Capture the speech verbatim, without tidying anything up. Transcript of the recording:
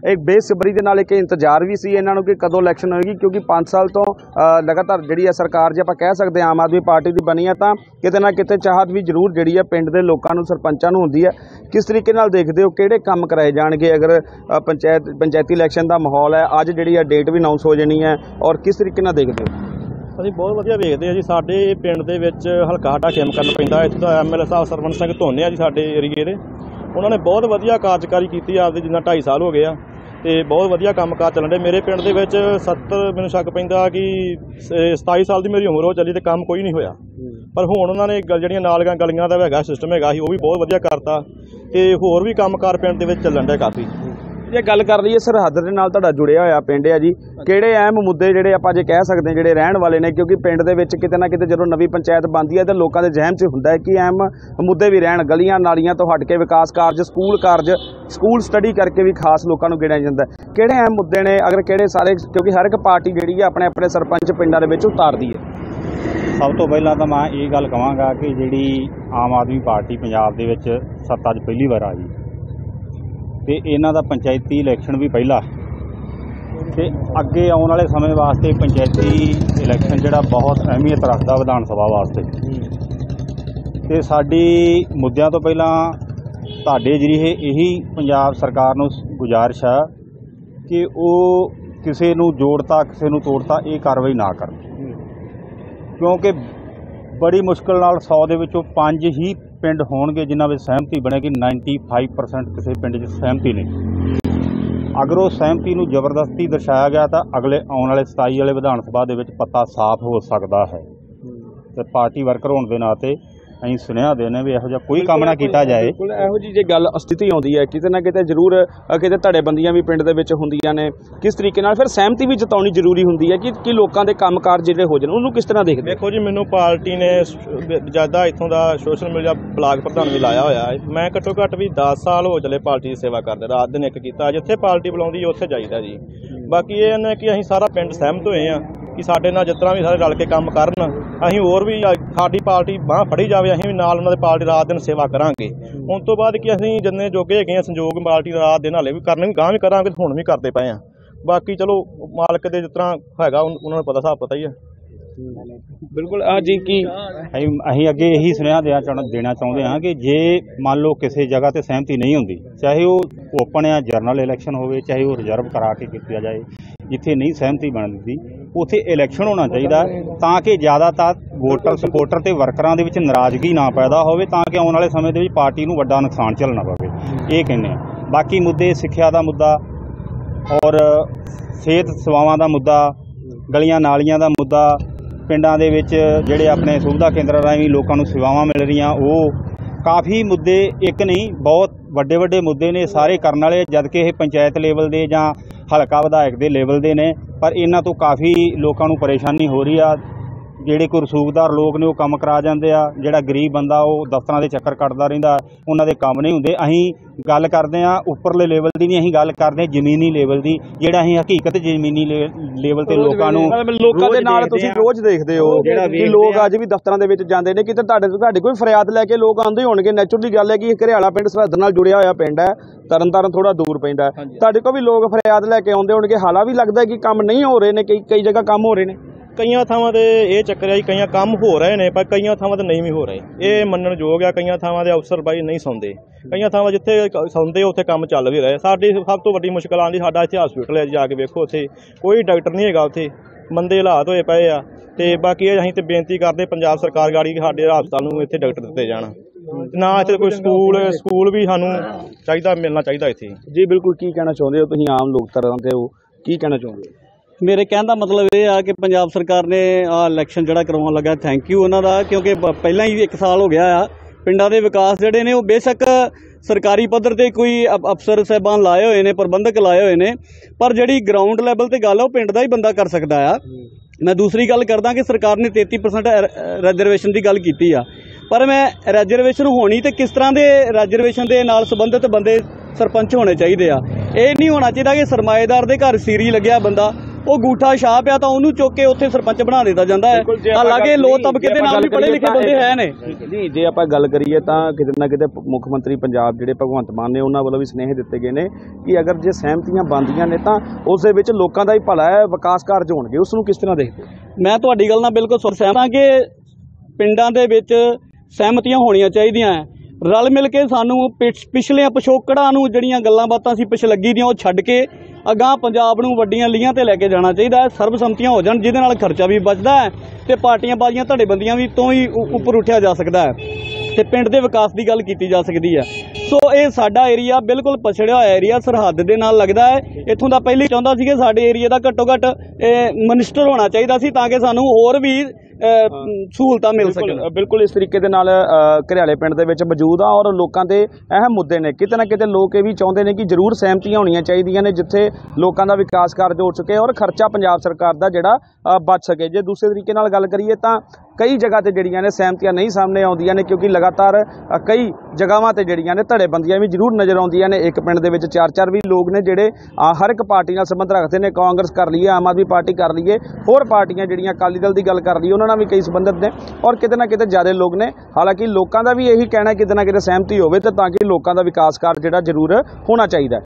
एक बेसब्री दे नाल एक इंतजार भी सी इन्हां नूं कि कदों इलैक्शन होएगी, क्योंकि पाँच साल तो लगातार जिहड़ी है सरकार जे आपां कह सकते आम आदमी पार्टी की बनी है, तां किते ना किते चाहत भी जरूर जिहड़ी है पिंड दे लोकां नूं सरपंचां नूं हुंदी है। किस तरीके नाल देखदे हो किहड़े काम कराए जाणगे अगर पंचायत पंचायती इलैक्शन का माहौल है, अज जिहड़ी है डेट भी अनाउंस हो जानी है, और किस तरीके नाल देखदे हो? ਅਸੀਂ ਬਹੁਤ ਵਧੀਆ ਵੇਖਦੇ ਹਾਂ ਜੀ। ਸਾਡੇ ਪਿੰਡ ਦੇ ਵਿੱਚ ਹਲਕਾ ਸਾਡਾ ਖੇਮ ਕਰਨ ਪੈਂਦਾ। ਇੱਥੇ ਦਾ ਐਮ ਐਲ ਏ ਸਾਹਿਬ ਸਰਵਣ ਸਿੰਘ ਧੋਨੇ ਆ ਜੀ ਸਾਡੇ ਏਰੀਏ ਦੇ, ਉਹਨਾਂ ਨੇ ਬਹੁਤ ਵਧੀਆ ਕਾਰਜਕਾਰੀ ਕੀਤੀ ਆਪਦੇ ਜਿੰਨਾ ਢਾਈ ਸਾਲ ਹੋ ਗਏ ਆ, ਤੇ ਬਹੁਤ ਵਧੀਆ ਕੰਮ ਕਾਰ ਚੱਲਣ ਡੇ। ਮੇਰੇ ਪਿੰਡ ਦੇ ਵਿੱਚ ਸੱਤਰ ਮੈਨੂੰ ਸ਼ੱਕ ਪੈਂਦਾ ਕਿ ਸਤਾਈ ਸਾਲ ਦੀ ਮੇਰੀ ਉਮਰ ਹੋ ਚੱਲੀ ਤੇ ਕੰਮ ਕੋਈ ਨਹੀਂ ਹੋਇਆ, ਪਰ ਹੁਣ ਉਹਨਾਂ ਨੇ ਜਿਹੜੀਆਂ ਨਾਲੀਆਂ ਗਲੀਆਂ ਦਾ ਹੈਗਾ ਸਿਸਟਮ ਹੈਗਾ ਸੀ ਉਹ ਵੀ ਬਹੁਤ ਵਧੀਆ ਕਰਤਾ, ਤੇ ਹੋਰ ਵੀ ਕੰਮ ਕਾਰ ਪਿੰਡ ਦੇ ਵਿੱਚ ਚੱਲਣ ਡੇ ਕਾਫੀ। ਜੇ ਗੱਲ ਕਰ ਲਈਏ ਸਰਹੱਦ ਦੇ ਨਾਲ ਤੁਹਾਡਾ ਜੁੜਿਆ ਹੋਇਆ ਪਿੰਡ ਹੈ ਜੀ, ਕਿਹੜੇ ਅਹਿਮ ਮੁੱਦੇ ਜਿਹੜੇ ਆਪਾਂ ਜੇ ਕਹਿ ਸਕਦੇ ਹਾਂ ਜਿਹੜੇ ਰਹਿਣ ਵਾਲੇ ਨੇ, ਕਿਉਂਕਿ ਪਿੰਡ ਦੇ ਵਿੱਚ ਕਿਤੇ ਨਾ ਕਿਤੇ ਜਦੋਂ ਨਵੀਂ ਪੰਚਾਇਤ ਬਣਦੀ ਹੈ ਤਾਂ ਲੋਕਾਂ ਦੇ ਜ਼ਿਹਨ 'ਚ ਹੁੰਦਾ ਹੈ ਕਿ ਅਹਿਮ ਮੁੱਦੇ ਵੀ ਰਹਿਣ, ਗਲੀਆਂ ਨਾਲੀਆਂ ਤੋਂ ਹਟ ਕੇ ਵਿਕਾਸ ਕਾਰਜ, ਸਕੂਲ ਕਾਰਜ, ਸਕੂਲ ਸਟੱਡੀ ਕਰਕੇ ਵੀ ਖਾਸ ਲੋਕਾਂ ਨੂੰ ਗਿਣਿਆ ਜਾਂਦਾ। ਕਿਹੜੇ ਅਹਿਮ ਮੁੱਦੇ ਨੇ ਅਗਰ ਕਿਹੜੇ ਸਾਰੇ, ਕਿਉਂਕਿ ਹਰ ਇੱਕ ਪਾਰਟੀ ਜਿਹੜੀ ਹੈ ਆਪਣੇ ਆਪਣੇ ਸਰਪੰਚ ਪਿੰਡਾਂ ਦੇ ਵਿੱਚ ਉਤਾਰਦੀ ਹੈ। ਸਭ ਤੋਂ ਪਹਿਲਾਂ ਤਾਂ ਮੈਂ ਇਹ ਗੱਲ ਕਹਾਂਗਾ ਕਿ ਜਿਹੜੀ ਆਮ ਆਦਮੀ ਪਾਰਟੀ ਪੰਜਾਬ ਦੇ ਵਿੱਚ ਸੱਤਾ 'ਚ ਪਹਿਲੀ ਵਾਰ ਆਈ ਤੇ ਇਹਨਾਂ ਦਾ ਪੰਚਾਇਤੀ ਇਲੈਕਸ਼ਨ ਵੀ ਪਹਿਲਾ, ਤੇ ਅੱਗੇ ਆਉਣ ਵਾਲੇ ਸਮੇਂ ਵਾਸਤੇ ਪੰਚਾਇਤੀ ਇਲੈਕਸ਼ਨ ਜਿਹੜਾ ਬਹੁਤ ਅਹਿਮੀਅਤ ਰੱਖਦਾ ਵਿਧਾਨ ਸਭਾ ਵਾਸਤੇ। ਤੇ ਸਾਡੀ ਮੁੱਦਿਆਂ ਤੋਂ ਪਹਿਲਾਂ ਤੁਹਾਡੇ ਜਰੀਏ ਇਹੀ ਪੰਜਾਬ ਸਰਕਾਰ ਨੂੰ ਗੁਜ਼ਾਰਿਸ਼ ਹੈ ਕਿ ਉਹ ਕਿਸੇ ਨੂੰ ਜੋੜਤਾ ਕਿਸੇ ਨੂੰ ਤੋੜਤਾ ਇਹ ਕਾਰਵਾਈ ਨਾ ਕਰਨ, ਕਿਉਂਕਿ ਬੜੀ ਮੁਸ਼ਕਿਲ ਨਾਲ ਸੌ ਦੇ ਵਿੱਚੋਂ ਪੰਜ ਹੀ ਪਿੰਡ ਹੋਣਗੇ ਜਿਨ੍ਹਾਂ ਵਿੱਚ ਸਹਿਮਤੀ ਬਣੇਗੀ। ਨਾਈਨਟੀ ਫਾਈਵ ਪਰਸੈਂਟ ਕਿਸੇ ਪਿੰਡ 'ਚ ਸਹਿਮਤੀ ਨਹੀਂ। ਅਗਰ ਉਹ ਸਹਿਮਤੀ ਨੂੰ ਜ਼ਬਰਦਸਤੀ ਦਰਸਾਇਆ ਗਿਆ ਤਾਂ ਅਗਲੇ ਆਉਣ ਵਾਲੇ ਸਤਾਈ ਵਾਲੇ ਵਿਧਾਨ ਸਭਾ ਦੇ ਵਿੱਚ ਪਤਾ ਸਾਫ਼ ਹੋ ਸਕਦਾ ਹੈ। ਤੇ ਪਾਰਟੀ ਵਰਕਰ ਹੋਣ ਦੇ ਨਾਤੇ ਅਸੀਂ ਸੁਨੇਹਾ ਦੇਣੇ ਵੀ ਇਹੋ ਜਿਹਾ ਕੋਈ ਕੰਮ ਨਾ ਕੀਤਾ ਜਾਏ। ਬਿਲਕੁਲ ਇਹੋ ਜਿਹੀ ਜੇ ਗੱਲ ਸਥਿਤੀ ਆਉਂਦੀ ਹੈ ਕਿਤੇ ਨਾ ਕਿਤੇ ਜ਼ਰੂਰ ਕਿਤੇ ਧੜੇਬੰਦੀਆਂ ਵੀ ਪਿੰਡ ਦੇ ਵਿੱਚ ਹੁੰਦੀਆਂ ਨੇ, ਕਿਸ ਤਰੀਕੇ ਨਾਲ ਫਿਰ ਸਹਿਮਤੀ ਵੀ ਜਤਾਉਣੀ ਜ਼ਰੂਰੀ ਹੁੰਦੀ ਹੈ ਕਿ ਕਿ ਲੋਕਾਂ ਦੇ ਕੰਮਕਾਰ ਜਿਹੜੇ ਹੋ ਜਾਣ, ਉਹਨੂੰ ਕਿਸ ਤਰ੍ਹਾਂ ਦੇਖਦੇ? ਦੇਖੋ ਜੀ, ਮੈਨੂੰ ਪਾਰਟੀ ਨੇ ਜ਼ਿਆਦਾ ਇੱਥੋਂ ਦਾ ਸੋਸ਼ਲ ਮੀਡੀਆ ਬਲਾਕ ਪ੍ਰਧਾਨ ਵੀ ਲਾਇਆ ਹੋਇਆ ਹੈ। ਮੈਂ ਘੱਟੋ ਘੱਟ ਵੀ ਦਸ ਸਾਲ ਹੋ ਚਲੇ ਪਾਰਟੀ ਦੀ ਸੇਵਾ ਕਰਦੇ, ਰਾਤ ਦਿਨ ਇੱਕ ਕੀਤਾ। ਜਿੱਥੇ ਪਾਰਟੀ ਬੁਲਾਉਂਦੀ ਉੱਥੇ ਜਾਈਦਾ ਜੀ। ਬਾਕੀ ਇਹ ਨੇ ਕਿ ਅਸੀਂ ਸਾਰਾ ਪਿੰਡ ਸਹਿਮਤ ਹੋਏ ਹਾਂ ਕਿ ਸਾਡੇ ਨਾਲ ਜਿਸ ਤਰ੍ਹਾਂ ਵੀ ਸਾਰੇ ਰਲ ਕੇ ਕੰਮ ਕਰਨ, ਅਸੀਂ ਹੋਰ ਵੀ ਸਾਡੀ ਪਾਰਟੀ ਬਾਂਹ ਫੜੀ ਜਾਵੇ, ਅਸੀਂ ਵੀ ਨਾਲ ਉਹਨਾਂ ਦੇ ਪਾਰਟੀ ਰਾਤ ਦਿਨ ਸੇਵਾ ਕਰਾਂਗੇ। ਹੁਣ ਤੋਂ ਬਾਅਦ ਕਿ ਅਸੀਂ ਜਿੰਨੇ ਜੋਗੇ ਹੈਗੇ ਹਾਂ ਸੰਯੋਗ ਪਾਰਟੀ ਰਾਤ ਦਿਨ ਹਾਲੇ ਵੀ ਕਰਨੇ, ਗਾਂਹ ਵੀ ਕਰਾਂਗੇ, ਹੁਣ ਵੀ ਕਰਦੇ ਪਏ ਹਾਂ। ਬਾਕੀ ਚਲੋ ਮਾਲਕ ਦੇ ਜਿਸ ਤਰ੍ਹਾਂ ਹੈਗਾ ਉਹਨਾਂ ਨੂੰ ਪਤਾ, ਹਿਸਾਬ ਪਤਾ ਹੀ ਹੈ। ਬਿਲਕੁਲ ਆ ਜੀ ਕੀ ਅਸੀਂ ਅਸੀਂ ਅੱਗੇ ਇਹੀ ਸੁਨੇਹਾ ਦੇਣਾ ਦੇਣਾ ਚਾਹੁੰਦੇ ਹਾਂ ਕਿ ਜੇ ਮੰਨ ਲਓ ਕਿਸੇ ਜਗ੍ਹਾ ਤੇ ਸਹਿਮਤੀ ਨਹੀਂ ਹੁੰਦੀ, ਚਾਹੇ ਉਹ ਓਪਨ ਜਾਂ ਜਨਰਲ ਇਲੈਕਸ਼ਨ ਹੋਵੇ, ਚਾਹੇ ਉਹ ਰਿਜ਼ਰਵ ਕਰਾ ਕੇ ਕੀਤਾ ਜਾਏ, ਜਿੱਥੇ ਨਹੀਂ ਸਹਿਮਤੀ ਬਣਦੀ ਉੱਥੇ ਇਲੈਕਸ਼ਨ ਹੋਣਾ ਚਾਹੀਦਾ ਤਾਂ ਕਿ ਜ਼ਿਆਦਾਤਰ ਵੋਟਰ ਸਪੋਰਟਰ ਤੇ ਵਰਕਰਾਂ ਦੇ ਵਿੱਚ ਨਾਰਾਜ਼ਗੀ ਨਾ ਪੈਦਾ ਹੋਵੇ, ਤਾਂ ਕਿ ਆਉਣ ਵਾਲੇ ਸਮੇਂ ਦੇ ਵਿੱਚ ਪਾਰਟੀ ਨੂੰ ਵੱਡਾ ਨੁਕਸਾਨ ਝੱਲਣਾ ਪਵੇ। ਇਹ ਕਹਿੰਦੇ ਹਾਂ। ਬਾਕੀ ਮੁੱਦੇ ਸਿੱਖਿਆ ਦਾ ਮੁੱਦਾ ਔਰ ਸਿਹਤ ਸੇਵਾਵਾਂ ਦਾ ਮੁੱਦਾ, ਗਲੀਆਂ ਨਾਲੀਆਂ ਦਾ ਮੁੱਦਾ, ਪਿੰਡਾਂ ਦੇ ਵਿੱਚ ਜਿਹੜੇ ਆਪਣੇ ਸੁਵਿਧਾ ਕੇਂਦਰਾਂ ਰਾਹੀਂ ਲੋਕਾਂ ਨੂੰ ਸੇਵਾਵਾਂ ਮਿਲ ਰਹੀਆਂ, ਉਹ ਕਾਫੀ ਮੁੱਦੇ, ਇੱਕ ਨਹੀਂ ਬਹੁਤ ਵੱਡੇ ਵੱਡੇ ਮੁੱਦੇ ਨੇ, ਸਾਰੇ ਕਰਨ ਵਾਲੇ। ਜਦ ਕਿ ਇਹ ਪੰਚਾਇਤ ਲੈਵਲ ਦੇ ਜਾਂ ਹਲਕਾ ਵਿਧਾਇਕ ਦੇ ਲੈਵਲ ਦੇ ਨੇ, ਪਰ ਇਹਨਾਂ ਤੋਂ ਕਾਫੀ ਲੋਕਾਂ ਨੂੰ ਪਰੇਸ਼ਾਨੀ ਹੋ ਰਹੀ ਆ। ਜਿਹੜੇ ਕੋਈ ਰਸੂਖਦਾਰ ਲੋਕ ਨੇ ਉਹ ਕੰਮ ਕਰਾ ਜਾਂਦੇ ਆ, ਜਿਹੜਾ ਗਰੀਬ ਬੰਦਾ ਉਹ ਦਫ਼ਤਰਾਂ ਦੇ ਚੱਕਰ ਕੱਟਦਾ ਰਹਿੰਦਾ, ਉਹਨਾਂ ਦੇ ਕੰਮ ਨਹੀਂ ਹੁੰਦੇ। ਅਸੀਂ ਗੱਲ ਕਰਦੇ ਹਾਂ ਉੱਪਰਲੇ ਲੈਵਲ ਦੀ ਨਹੀਂ, ਅਸੀਂ ਗੱਲ ਕਰਦੇ ਹਾਂ ਜ਼ਮੀਨੀ ਲੈਵਲ ਦੀ, ਜਿਹੜਾ ਅਸੀਂ ਹਕੀਕਤ ਜ਼ਮੀਨੀ ਲੈਵਲ ਤੇ ਲੋਕਾਂ ਨੂੰ ਲੋਕਾਂ ਦੇ ਨਾਲ ਤੁਸੀਂ ਰੋਜ਼ ਦੇਖਦੇ ਹੋ ਕਿ ਲੋਕ ਅੱਜ ਵੀ ਦਫ਼ਤਰਾਂ ਦੇ ਵਿੱਚ ਜਾਂਦੇ ਨੇ। ਕਿਤੇ ਤੁਹਾਡੇ ਤੋਂ ਤੁਹਾਡੀ ਕੋਈ ਫਰਿਆਦ ਲੈ ਕੇ ਲੋਕ ਆਉਂਦੇ ਹੋਣਗੇ, ਨੈਚੁਰਲੀ ਗੱਲ ਹੈ ਕਿ ਘਰਿਆਲਾ ਪਿੰਡ ਸਰਹੱਦ ਨਾਲ ਜੁੜਿਆ ਹੋਇਆ ਪਿੰਡ ਹੈ, ਤਰਨ ਤਾਰਨ ਥੋੜਾ ਦੂਰ ਪੈਂਦਾ, ਤੁਹਾਡੇ ਕੋਲ ਵੀ ਲੋਕ ਫਰਿਆਦ ਲੈ ਕੇ ਆਉਂਦੇ ਹੋਣਗੇ। ਹਾਲਾ ਵੀ ਲੱਗਦਾ ਕਿ ਕੰਮ ਨਹੀਂ ਹੋ ਰਹੇ ਨੇ, ਕਈ ਕਈ ਜਗ੍ਹਾ ਕੰਮ ਹੋ ਰਹੇ ਨੇ। ਕਈਆਂ ਥਾਵਾਂ 'ਤੇ ਇਹ ਚੱਕਰ ਹੈ ਜੀ, ਕਈਆਂ ਕੰਮ ਹੋ ਰਹੇ ਨੇ ਪਰ ਕਈਆਂ ਥਾਵਾਂ 'ਤੇ ਨਹੀਂ ਵੀ ਹੋ ਰਹੇ। ਇਹ ਮੰਨਣ ਯੋਗ ਆ, ਕਈਆਂ ਥਾਵਾਂ ਦੇ ਅਫਸਰ ਬਾਈ ਨਹੀਂ ਸੌਂਦੇ, ਕਈਆਂ ਥਾਵਾਂ ਜਿੱਥੇ ਸੌਂਦੇ ਉੱਥੇ ਕੰਮ ਚੱਲ ਵੀ ਰਹੇ। ਸਾਡੀ ਸਭ ਤੋਂ ਵੱਡੀ ਮੁਸ਼ਕਿਲ ਆਉਂਦੀ, ਸਾਡਾ ਇੱਥੇ ਹਸਪੀਟਲ ਹੈ, ਜਾ ਕੇ ਵੇਖੋ ਉੱਥੇ ਕੋਈ ਡਾਕਟਰ ਨਹੀਂ ਹੈਗਾ, ਉੱਥੇ ਮੰਦੇ ਹਾਲਾਤ ਹੋਏ ਪਏ ਆ। ਤੇ ਬਾਕੀ ਇਹ ਅਸੀਂ ਤਾਂ ਬੇਨਤੀ ਕਰਦੇ ਪੰਜਾਬ ਸਰਕਾਰ ਗਾੜੀ ਕਿ ਸਾਡੇ ਹਸਪਤਾਲ ਨੂੰ ਇੱਥੇ ਡਾਕਟਰ ਦਿੱਤੇ ਜਾਣ, ਨਾ ਇੱਥੇ ਕੋਈ ਸਕੂਲ ਸਕੂਲ ਵੀ ਸਾਨੂੰ ਚਾਹੀਦਾ, ਮਿਲਣਾ ਚਾਹੀਦਾ ਇੱਥੇ ਜੀ। ਬਿਲਕੁਲ ਕੀ ਕਹਿਣਾ ਚਾਹੁੰਦੇ ਹੋ ਤੁਸੀਂ, ਆਮ ਲੋਕ ਤਰ੍ਹਾਂ ਦੇ ਹੋ, ਕੀ ਕਹਿਣਾ ਚਾਹੁੰਦੇ ਹੋ? ਮੇਰੇ ਕਹਿਣ ਦਾ ਮਤਲਬ ਇਹ ਆ ਕਿ ਪੰਜਾਬ ਸਰਕਾਰ ਨੇ ਆ ਇਲੈਕਸ਼ਨ ਜਿਹੜਾ ਕਰਵਾਉਣ ਲੱਗਾ, ਥੈਂਕ ਯੂ ਉਹਨਾਂ ਦਾ, ਕਿਉਂਕਿ ਪਹਿਲਾਂ ਹੀ ਇੱਕ ਸਾਲ ਹੋ ਗਿਆ ਆ। ਪਿੰਡਾਂ ਦੇ ਵਿਕਾਸ ਜਿਹੜੇ ਨੇ ਉਹ ਬੇਸ਼ੱਕ ਸਰਕਾਰੀ ਪੱਧਰ ਤੇ ਕੋਈ ਅਫਸਰ ਸਾਹਿਬਾਨ ਲਾਏ ਹੋਏ ਨੇ, ਪ੍ਰਬੰਧਕ ਲਾਏ ਹੋਏ ਨੇ, ਪਰ ਜਿਹੜੀ ਗਰਾਊਂਡ ਲੈਵਲ ਤੇ ਗੱਲ ਆ ਉਹ ਪਿੰਡ ਦਾ ਹੀ ਬੰਦਾ ਕਰ ਸਕਦਾ ਆ। ਮੈਂ ਦੂਸਰੀ ਗੱਲ ਕਰਦਾ ਕਿ ਸਰਕਾਰ ਨੇ ਤੇਤੀ ਪਰਸੈਂਟ ਰਿਜ਼ਰਵੇਸ਼ਨ ਦੀ ਗੱਲ ਕੀਤੀ ਆ, ਪਰ ਮੈਂ ਰਿਜ਼ਰਵੇਸ਼ਨ ਹੋਣੀ ਤੇ ਕਿਸ ਤਰ੍ਹਾਂ ਦੇ ਰਿਜ਼ਰਵੇਸ਼ਨ ਦੇ ਨਾਲ ਸੰਬੰਧਿਤ ਬੰਦੇ ਸਰਪੰਚ ਹੋਣੇ ਚਾਹੀਦੇ ਆ। ਇਹ ਨਹੀਂ ਹੋਣਾ ਚਾਹੀਦਾ ਕਿ ਸਰਮਾਏਦਾਰ ਦੇ ਘਰ ਸੀਰੀ ਲੱਗਿਆ ਬੰਦਾ ਉਹ ਗੂਠਾ ਛਾਪ ਆ ਤਾਂ ਉਹਨੂੰ ਚੁੱਕ ਕੇ ਉੱਥੇ ਸਰਪੰਚ ਬਣਾ ਦਿੱਤਾ ਜਾਂਦਾ ਹੈ। ਹਾਲਾਂਕਿ ਲੋਕ ਤਬਕੇ ਦੇ ਨਾਲ ਵੀ ਪੜ੍ਹੇ ਲਿਖੇ ਬੰਦੇ ਹੈ ਨੇ ਜੀ। ਜੇ ਆਪਾਂ ਗੱਲ ਕਰੀਏ ਤਾਂ ਕਿਤੇ ਨਾ ਕਿਤੇ ਮੁੱਖ ਮੰਤਰੀ ਪੰਜਾਬ ਜਿਹੜੇ ਭਗਵੰਤ ਮਾਨ ਨੇ ਉਹਨਾਂ ਵੱਲੋਂ ਵੀ ਸੁਨੇਹੇ ਦਿੱਤੇ ਗਏ ਨੇ ਕਿ ਅਗਰ ਜੇ ਸਹਿਮਤੀਆਂ ਬਣਦੀਆਂ ਨੇ ਤਾਂ ਉਸ ਦੇ ਵਿੱਚ ਲੋਕਾਂ ਦਾ ਹੀ ਭਲਾ ਹੈ, ਵਿਕਾਸ ਕਾਰਜ ਹੋਣਗੇ। ਉਸ ਨੂੰ ਕਿਸ ਤਰ੍ਹਾਂ ਦੇਖਦੇ? ਮੈਂ ਤੁਹਾਡੀ ਗੱਲ ਨਾਲ ਬਿਲਕੁਲ ਸਹਿਮਤ ਹਾਂ ਕਿ ਪਿੰਡਾਂ ਦੇ ਵਿੱਚ ਸਹਿਮਤੀਆਂ ਹੋਣੀਆਂ ਚਾਹੀਦੀਆਂ ਹੈ। ਰਲ ਮਿਲ ਕੇ ਸਾਨੂੰ ਪਿਛ ਪਿਛਲੀਆਂ ਪਿਛੋਕੜਾਂ ਨੂੰ ਜਿਹੜੀਆਂ ਗੱਲਾਂ ਬਾਤਾਂ ਸੀ ਪਿਛਲੱਗੀ ਦੀਆਂ ਉਹ ਛੱਡ ਕੇ ਅਗਾਂਹ ਪੰਜਾਬ ਨੂੰ ਵੱਡੀਆਂ ਲੀਹਾਂ ਤੇ ਲੈ ਕੇ ਜਾਣਾ ਚਾਹੀਦਾ ਹੈ। ਸਰਬਸੰਮਤੀਆਂ ਹੋ ਜਾਣ ਜਿਹਦੇ ਨਾਲ ਖਰਚਾ ਵੀ ਬਚਦਾ ਹੈ ਤੇ ਪਾਰਟੀਆਂ ਬਾਜ਼ੀਆਂ ਧੜੇਬੰਦੀਆਂ ਵੀ ਤੋਂ ਹੀ ਉੱਪਰ ਉੱਠਿਆ ਜਾ ਸਕਦਾ ਹੈ ਤੇ ਪਿੰਡ ਦੇ ਵਿਕਾਸ ਦੀ ਗੱਲ ਕੀਤੀ ਜਾ ਸਕਦੀ ਹੈ। ਸੋ ਇਹ ਸਾਡਾ ਏਰੀਆ ਬਿਲਕੁਲ ਪਛੜਿਆ ਹੋਇਆ ਏਰੀਆ, ਸਰਹੱਦ ਦੇ ਨਾਲ ਲੱਗਦਾ ਹੈ। ਇੱਥੋਂ ਦਾ ਪਹਿਲੀ ਚਾਹੁੰਦਾ ਸੀ ਕਿ ਸਾਡੇ ਏਰੀਆ ਦਾ ਘੱਟੋ ਘੱਟ ਮਨਿਸਟਰ ਹੋਣਾ ਚਾਹੀਦਾ ਸੀ ਤਾਂ ਕਿ ਸਾਨੂੰ ਹੋਰ ਵੀ ਸਹੂਲਤਾਂ ਮਿਲ ਸਕਣ। ਬਿਲਕੁਲ ਇਸ ਤਰੀਕੇ ਦੇ ਨਾਲ ਘਰਿਆਲੇ ਪਿੰਡ ਦੇ ਵਿੱਚ ਮੌਜੂਦ ਆ ਔਰ ਲੋਕਾਂ ਦੇ ਅਹਿਮ ਮੁੱਦੇ ਨੇ। ਕਿਤੇ ਨਾ ਕਿਤੇ ਲੋਕ ਇਹ ਵੀ ਚਾਹੁੰਦੇ ਨੇ ਕਿ ਜ਼ਰੂਰ ਸਹਿਮਤੀਆਂ ਹੋਣੀਆਂ ਚਾਹੀਦੀਆਂ ਨੇ ਜਿੱਥੇ ਲੋਕਾਂ ਦਾ ਵਿਕਾਸ ਕਾਰਜ ਹੋ ਚੁੱਕੇ ਔਰ ਖਰਚਾ ਪੰਜਾਬ ਸਰਕਾਰ ਦਾ ਜਿਹੜਾ ਬਚ ਸਕੇ। ਜੇ ਦੂਸਰੇ ਤਰੀਕੇ ਨਾਲ ਗੱਲ ਕਰੀਏ ਤਾਂ ਕਈ ਜਗ੍ਹਾ ਤੇ ਜਿਹੜੀਆਂ ਨੇ ਸਹਿਮਤੀਆਂ ਨਹੀਂ ਸਾਹਮਣੇ ਆਉਂਦੀਆਂ ਨੇ ਕਿਉਂਕਿ ਲਗਾਤਾਰ ਕਈ ਜਗ੍ਹਾਵਾਂ ਤੇ ਜਿਹੜੀਆਂ ਨੇ ਧੜੇਬੰਦੀਆਂ ਵੀ ਜ਼ਰੂਰ ਨਜ਼ਰ ਆਉਂਦੀਆਂ ਨੇ। ਇੱਕ ਪਿੰਡ ਦੇ ਵਿੱਚ ਚਾਰ ਚਾਰ ਵੀ ਲੋਕ ਨੇ ਜਿਹੜੇ ਹਰ ਇੱਕ ਪਾਰਟੀ ਨਾਲ ਸੰਬੰਧ ਰੱਖਦੇ ਨੇ। ਕਾਂਗਰਸ ਕਰ ਲਈਏ, ਆਮ ਆਦਮੀ ਪਾਰਟੀ ਕਰ ਲਈਏ, ਹੋਰ ਪਾਰਟੀਆਂ ਜਿਹੜੀਆਂ ਅਕਾਲੀ ਦਲ ਦੀ ਗੱਲ ਕਰ ਲਈਏ ਉਹਨਾਂ ਨਾਲ ਵੀ ਕਈ ਸੰਬੰਧਿਤ ਨੇ ਔਰ ਕਿਤੇ ਨਾ ਕਿਤੇ ਜ਼ਿਆਦਾ ਲੋਕ ਨੇ। ਹਾਲਾਂਕਿ ਲੋਕਾਂ ਦਾ ਵੀ ਇਹੀ ਕਹਿਣਾ ਕਿਤੇ ਨਾ ਕਿਤੇ ਸਹਿਮਤੀ ਹੋਵੇ ਤੇ ਤਾਂ ਕਿ ਲੋਕਾਂ ਦਾ ਵਿਕਾਸ ਕਾਰਜ ਜਿਹੜਾ ਜ਼ਰੂਰ ਹੋਣਾ ਚਾਹੀਦਾ ਹੈ।